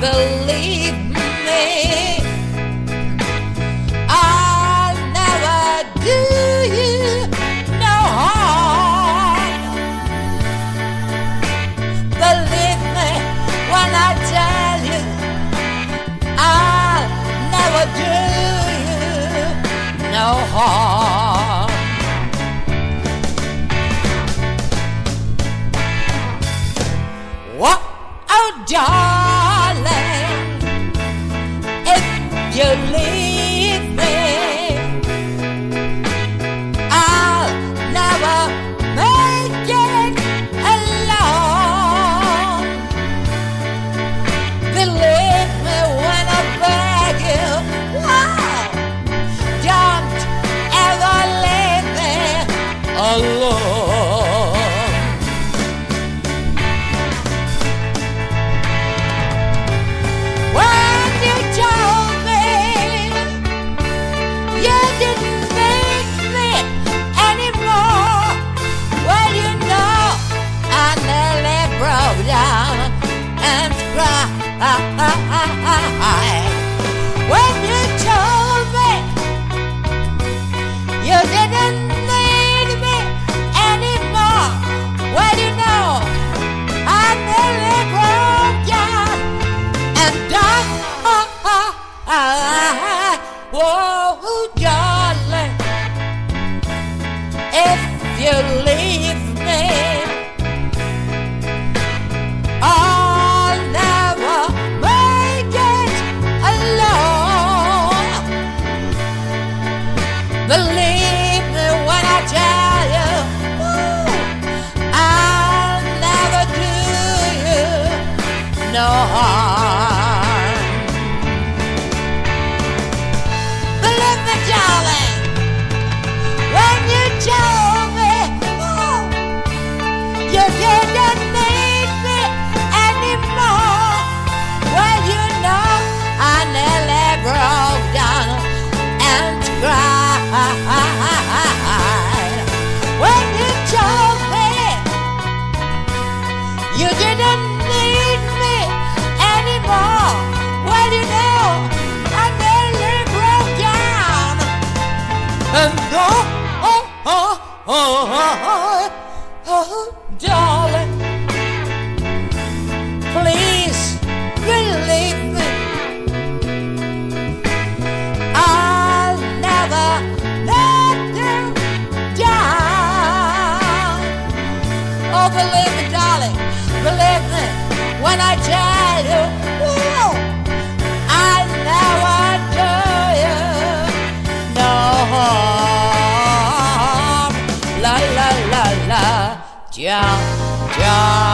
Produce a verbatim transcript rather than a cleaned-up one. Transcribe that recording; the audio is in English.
believe me, I'll never do you no harm. Believe me when I tell you, I'll never do you no harm. What? Oh, darling, if you leave me, I'll never make it alone. Believe me when I beg you, wow, don't ever leave me alone. When you told me you didn't need me anymore, well, you know, I nearly broke down and died. Whoa, darling, if you leave me, I'll never make it alone. Believe me when I tell you, ooh, I'll never do you no harm. Believe me, darling, when you told me, ooh, you didn't need me anymore, well, you know, I nearly broke down and cried. When you told me you didn't need me anymore, well, you know, I nearly broke down and oh, oh, oh, oh, oh, oh, darling, please believe me, I'll never let you down. Oh, believe me, darling, believe me when I tell you, ooh, I'll never do you no harm. La la la la, ja ja.